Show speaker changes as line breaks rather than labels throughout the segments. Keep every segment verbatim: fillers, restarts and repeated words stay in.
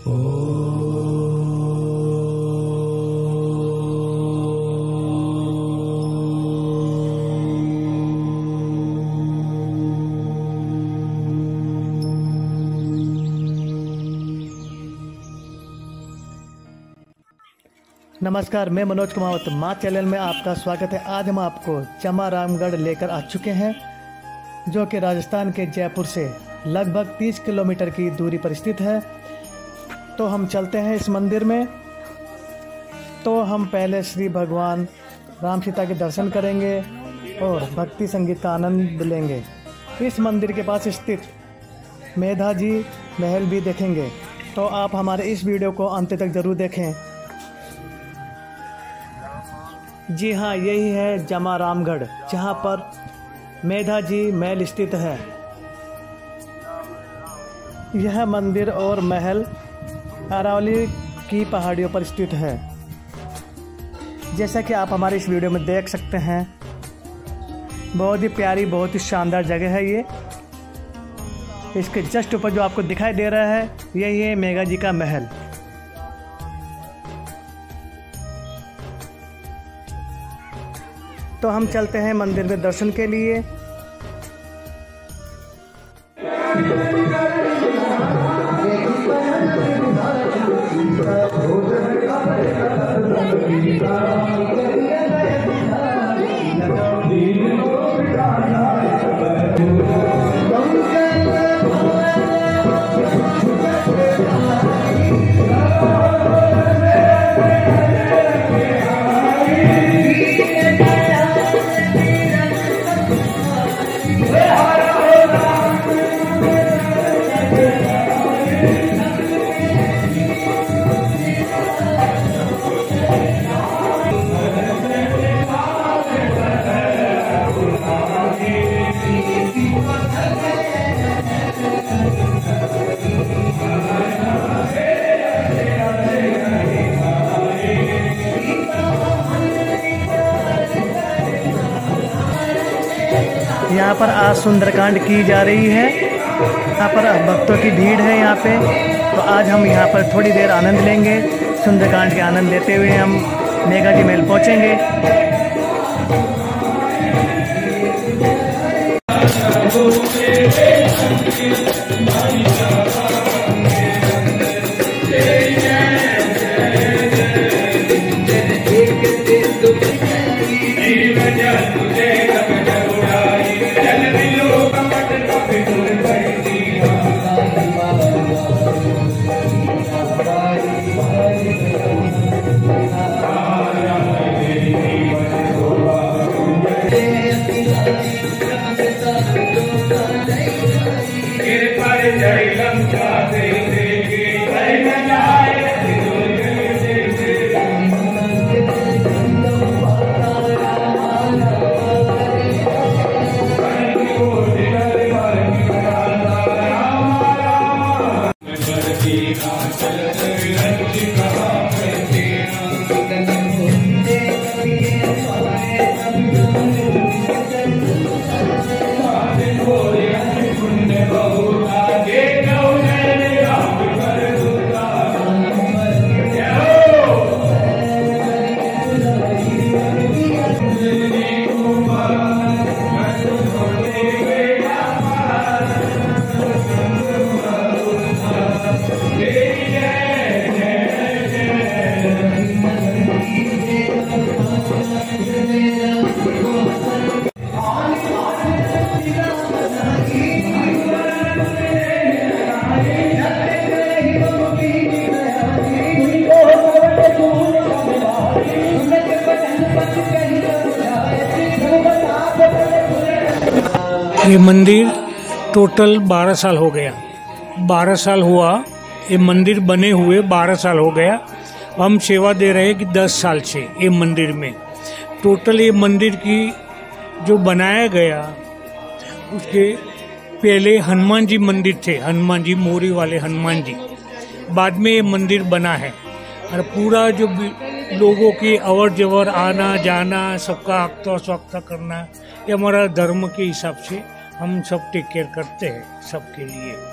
नमस्कार, मैं मनोज कुमावत माँ चैनल में आपका स्वागत है। आज हम आपको जमा रामगढ़ लेकर आ चुके हैं, जो कि राजस्थान के जयपुर से लगभग तीस किलोमीटर की दूरी पर स्थित है। तो हम चलते हैं इस मंदिर में। तो हम पहले श्री भगवान राम सीता के दर्शन करेंगे और भक्ति संगीत का आनंद लेंगे। इस मंदिर के पास स्थित मेधा जी महल भी देखेंगे। तो आप हमारे इस वीडियो को अंत तक जरूर देखें। जी हाँ, यही है जमा रामगढ़, जहाँ पर मेधा जी महल स्थित है। यह मंदिर और महल अरावली की पहाड़ियों पर स्थित है। जैसा कि आप हमारे इस वीडियो में देख सकते हैं, बहुत ही प्यारी, बहुत ही शानदार जगह है ये। इसके जस्ट ऊपर जो आपको दिखाई दे रहा है, यही है मेघा जी का महल। तो हम चलते हैं मंदिर में दर्शन के लिए। यहाँ पर आज सुंदरकांड की जा रही है। यहाँ पर भक्तों की भीड़ है यहाँ पे। तो आज हम यहाँ पर थोड़ी देर आनंद लेंगे। सुंदरकांड के आनंद लेते हुए हम मेघा जी महल पहुँचेंगे।
ये मंदिर टोटल बारह साल हो गया। बारह साल हुआ ये मंदिर बने हुए, बारह साल हो गया। हम सेवा दे रहे हैं कि दस साल से ये मंदिर में। टोटल ये मंदिर की जो बनाया गया, उसके पहले हनुमान जी मंदिर थे, हनुमान जी मोरी वाले हनुमान जी। बाद में ये मंदिर बना है और पूरा जो लोगों की अवर जवर, आना जाना, सबका आख्ता स्वागता करना, ये हमारा धर्म के हिसाब से हम सब टेक केयर करते हैं सबके लिए।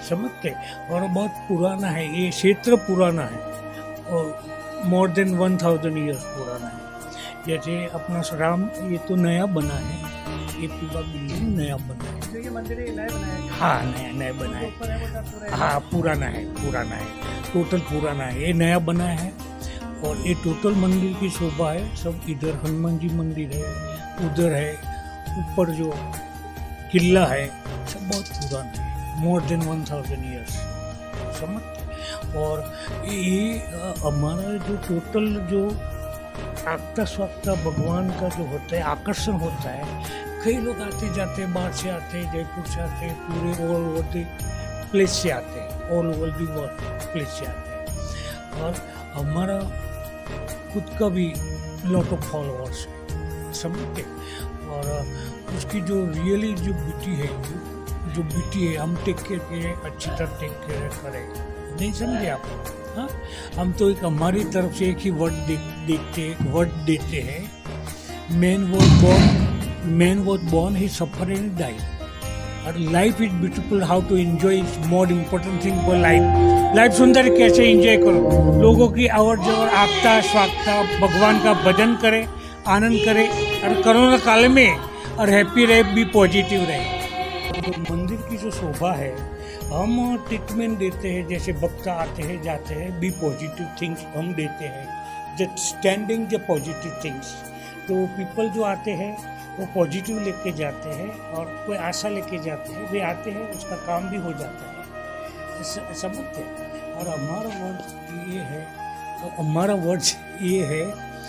समझते। और बहुत पुराना है, ये क्षेत्र पुराना है और more than one thousand years पुराना है। जैसे अपना राम, ये तो नया बना है, ये पूरा बिल्डिंग नया बना है।
जो ये मंदिर है नया बनाया है?
हाँ, नया नया बना है।
ऊपर है वो सब पूरा है?
हाँ, पुराना है, पुराना है, टोटल पुराना है, ये नया बना है। और ये टोटल मंदिर की शोभा है। सब इधर हनुमान जी मंदिर है, उधर है, ऊपर जो किला है, सब बहुत पुराना है, more than one thousand years, समझ। और ये अ, हमारा जो टोटल जो आगता स्वागता भगवान का जो होता है, आकर्षण होता है, कई लोग आते जाते हैं, बाहर से आते हैं, जयपुर से आते हैं, पूरे ऑल ओवर द प्लेस से आते हैं, all over the world place से आते हैं। और हमारा खुद का भी लॉट ऑफ फॉलोअर्स है, समझते। और उसकी जो रियली जो ब्यूटी है, जो जो ब्यूटी है, हम टेक केयर के अच्छी तरह टेक केयर करें, नहीं समझे आप? हाँ, हम तो एक हमारी तरफ से एक ही वर्ड दे, देखते वर्ड देते हैं, man was born man was born ही सफर एंड डाई। और life is beautiful, how to enjoy is more important thing for life. Life सुंदर कैसे एंजॉय करो, लोगों की आवर जवर, आगता स्वागता, भगवान का भजन करें, आनंद करें, और कोरोना काल में और हैप्पी रहे, भी पॉजिटिव रहे। तो मंदिर की जो शोभा है, हम ट्रीटमेंट देते हैं, जैसे भक्त आते हैं जाते हैं, बी पॉजिटिव थिंग्स हम देते हैं, just standing the positive things. तो पीपल जो आते हैं वो पॉजिटिव लेके जाते हैं, और कोई आशा लेके जाते हैं, वे आते हैं, उसका काम भी हो जाता है, समझते हैं। और हमारा वर्ड ये है, और हमारा वर्ड ये है,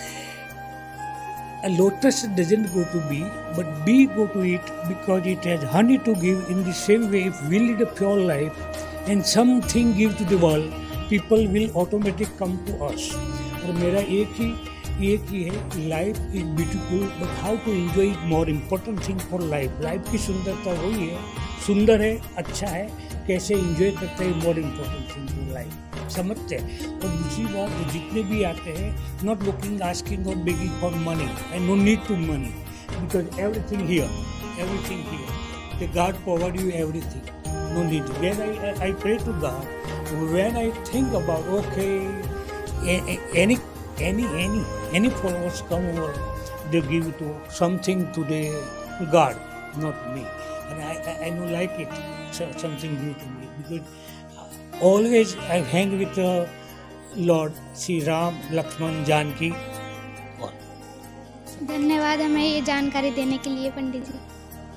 a lotus doesn't go to bee, but bee go to it because it has honey to give. In the same way, if we lead a pure life and something give to the world, people will automatically come to us. और मेरा एक ही एक ही है, life is beautiful but how to enjoy is more important thing for life. Life की सुंदरता वही है, सुंदर है, अच्छा है, कैसे एंजॉय करते हैं, more important thing for life, समझते हैं। और दूसरी बात, जितने भी आते हैं, नॉट लुकिंग आस्किंग और begging for money, and no need to money, because everything here everything here the god provide you everything, no need. When I I pray to God, when I think about okay any any any any followers come over, they give to something to the God, not me. And I I, I don't like it, so something new to me, because always I hang with the Lord Sri Ram, Lakshman, Janki.
धन्यवाद हमें ये जानकारी देने के लिए पंडित जी।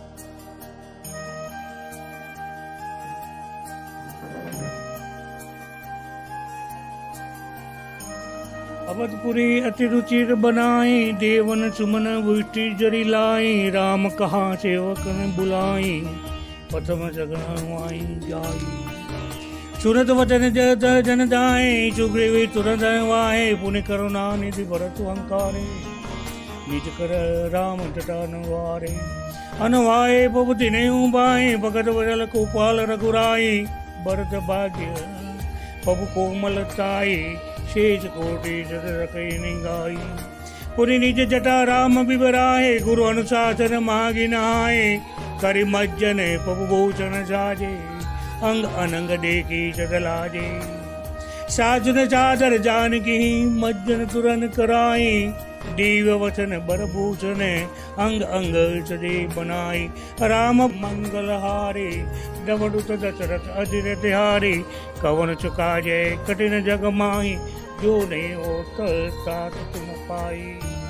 अवधपुरी अति रुचिर बनाए, देवन सुमन बुष्टि जरी लाए, राम कहा सेवक ने बुलाए, प्रथम जगन आई जाई। सुरत वचन जत जन जाए, सुग्रीवी तुरंत वाहे, पुण्य करुणा निधि भरत अहंकारे, निज कर राम जटा नवारे। अनवाए पव दिने उबाए, भगत वजल गोपाल रघुराई, भरत भाग्य पव कोमलताई, शेष कोटि जगै निगाई। पुरी निज जटा राम बिबराए, गुरु अनुशासन मांगी नहाए, करि मज्जन पव भूषण साजे, अंग अनंग देखी जगलाजे। साजन चादर जानकी, मज्जन तुरन कराई, दिव्य वचन बरभूषण, अंग अंग सजे बनाई। राम मंगल हारे, दवडुत दशरथ अजिर तिहारी, कवन चुकाजे कठिन जग माही, जो नहीं होत तात तुम पाई।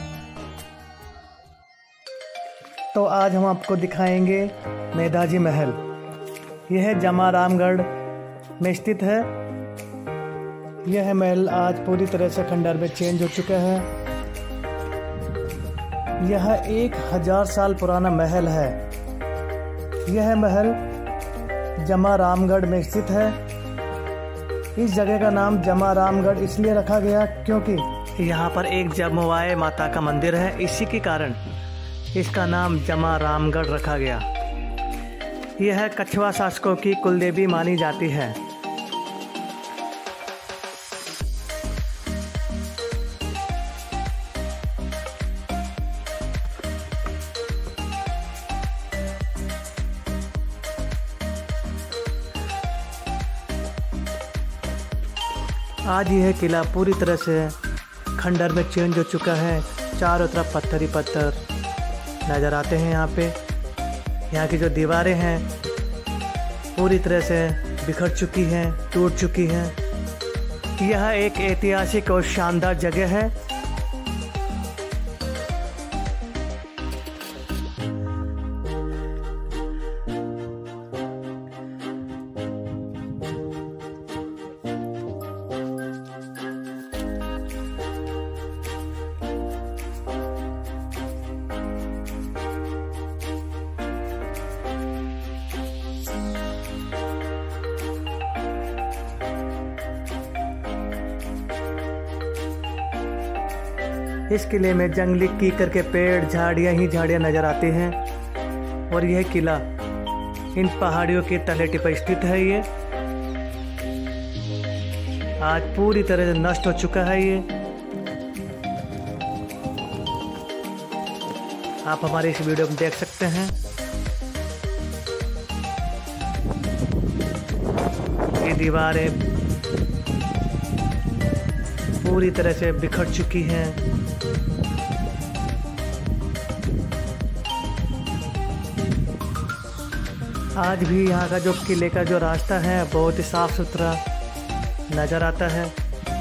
तो आज हम आपको दिखाएंगे मेधाजी महल। यह जमा रामगढ़ में स्थित है। यह महल आज पूरी तरह से खंडर में चेंज हो चुका है। यह एक हजार साल पुराना महल है। यह महल जमा रामगढ़ में स्थित है। इस जगह का नाम जमा रामगढ़ इसलिए रखा गया क्योंकि यहाँ पर एक जमवाए माता का मंदिर है। इसी के कारण इसका नाम जमा रामगढ़ रखा गया। यह कछवा शासकों की कुलदेवी मानी जाती है। आज यह किला पूरी तरह से खंडर में चेंज हो चुका है। चारों तरफ पत्थर ही पत्थर नज़र आते हैं। यहाँ पे यहाँ की जो दीवारें हैं पूरी तरह से बिखर चुकी हैं, टूट चुकी हैं। यह एक ऐतिहासिक और शानदार जगह है। इस किले में जंगली कीकर के पेड़, झाड़ियाँ ही झाड़ियाँ नजर आती हैं और यह किला इन पहाड़ियों के तलहटी पर स्थित है। ये आज पूरी तरह से नष्ट हो चुका है। ये आप हमारे इस वीडियो में देख सकते हैं। ये दीवारें पूरी तरह से बिखर चुकी हैं। आज भी यहाँ का जो किले का जो रास्ता है बहुत ही साफ सुथरा नज़र आता है।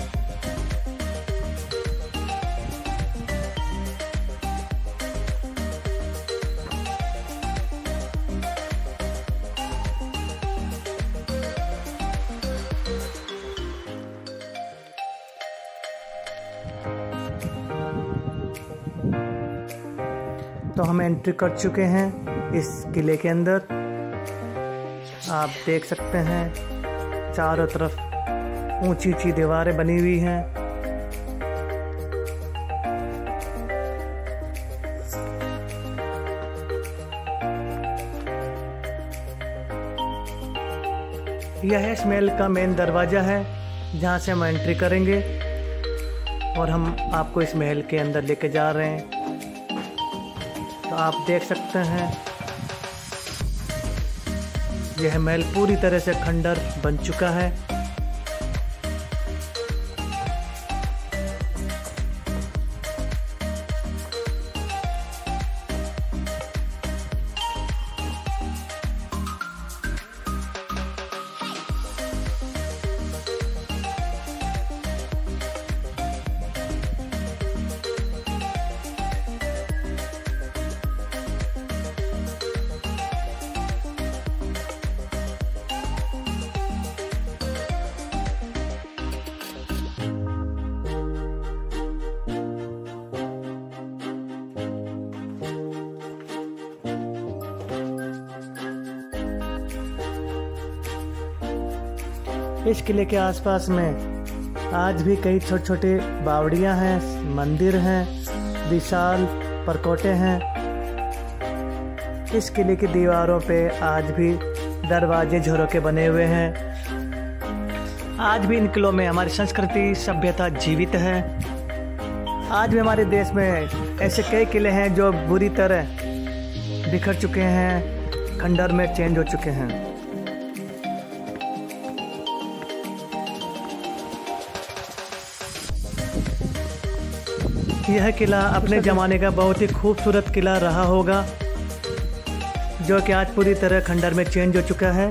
तो हम एंट्री कर चुके हैं इस किले के अंदर। आप देख सकते हैं चारों तरफ ऊंची ऊंची दीवारें बनी हुई हैं। यह इस महल का मेन दरवाज़ा है जहां से हम एंट्री करेंगे और हम आपको इस महल के अंदर लेके जा रहे हैं। तो आप देख सकते हैं यह महल पूरी तरह से खंडर बन चुका है। इस किले के आसपास में आज भी कई छोटे छोटे बावड़ियां हैं, मंदिर हैं, विशाल परकोटे हैं। इस किले की दीवारों पे आज भी दरवाजे झरोके बने हुए हैं। आज भी इन किलों में हमारी संस्कृति सभ्यता जीवित है। आज भी हमारे देश में ऐसे कई किले हैं जो बुरी तरह बिखर चुके हैं, खंडर में चेंज हो चुके हैं। यह किला अपने ज़माने का बहुत ही खूबसूरत किला रहा होगा जो कि आज पूरी तरह खंडर में चेंज हो चुका है।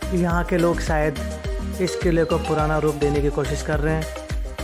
यहाँ के लोग शायद इस किले को पुराना रूप देने की कोशिश कर रहे हैं।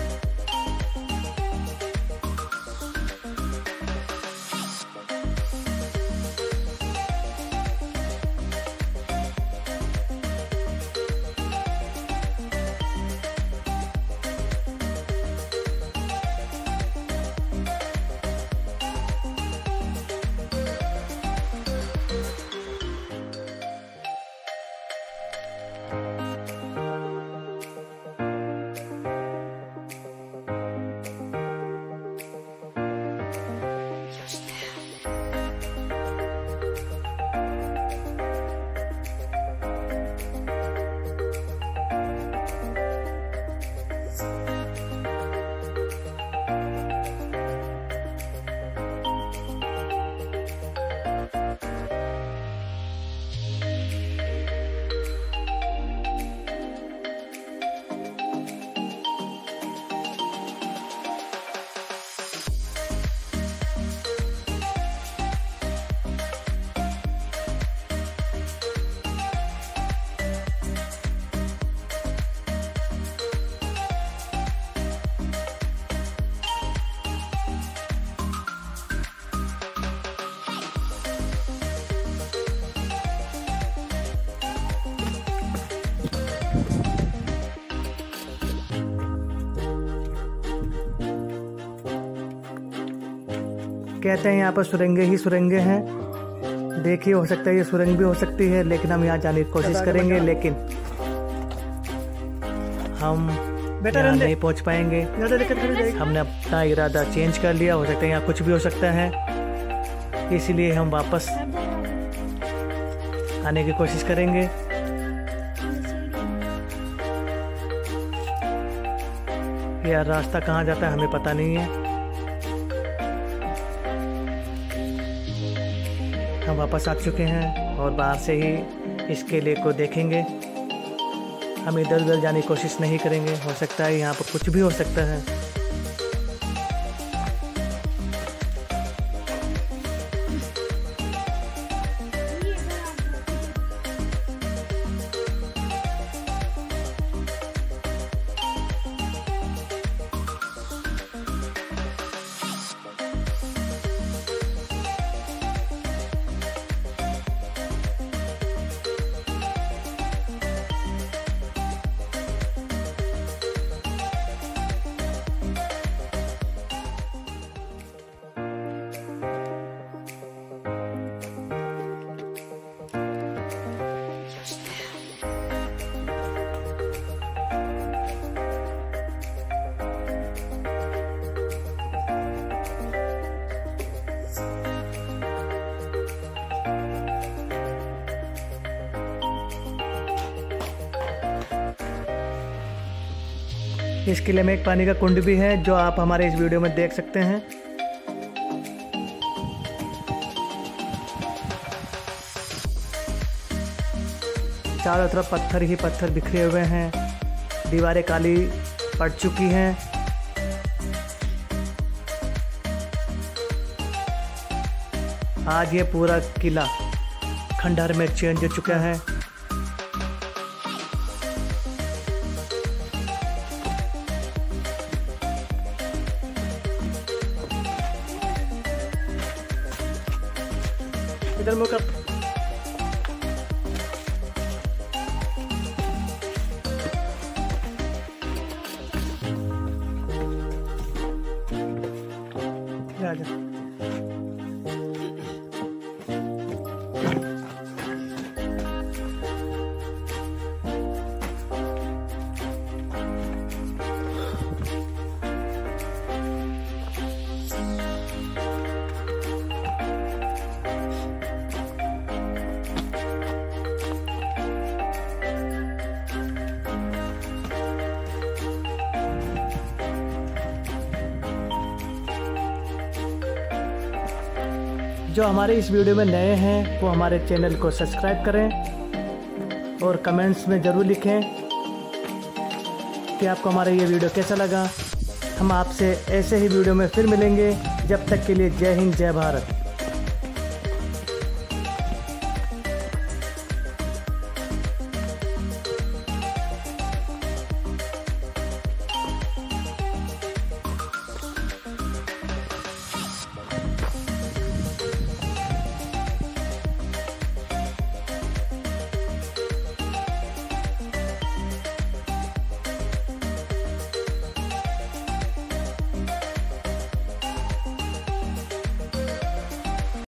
कहते हैं यहाँ पर सुरंगें ही सुरंगें हैं। देखिए, हो सकता है ये सुरंग भी हो सकती है, लेकिन हम यहाँ जाने की कोशिश करेंगे, लेकिन हम यहाँ नहीं पहुँच पाएंगे। हमने अपना इरादा चेंज कर लिया। हो सकता है यहाँ कुछ भी हो सकता है, इसलिए हम वापस आने की कोशिश करेंगे। यार रास्ता कहाँ जाता है हमें पता नहीं है। हम वापस आ चुके हैं और बाहर से ही इस किले को देखेंगे। हम इधर उधर जाने की कोशिश नहीं करेंगे। हो सकता है यहाँ पर कुछ भी हो सकता है। इस किले में एक पानी का कुंड भी है, जो आप हमारे इस वीडियो में देख सकते हैं। चारों तरफ पत्थर ही पत्थर बिखरे हुए हैं। दीवारें काली पड़ चुकी हैं। आज ये पूरा किला खंडहर में चेंज हो चुका है। इधर मुख राजा जो हमारे इस वीडियो में नए हैं वो हमारे चैनल को सब्सक्राइब करें और कमेंट्स में ज़रूर लिखें कि आपको हमारा ये वीडियो कैसा लगा। हम आपसे ऐसे ही वीडियो में फिर मिलेंगे। जब तक के लिए जय हिंद, जय भारत।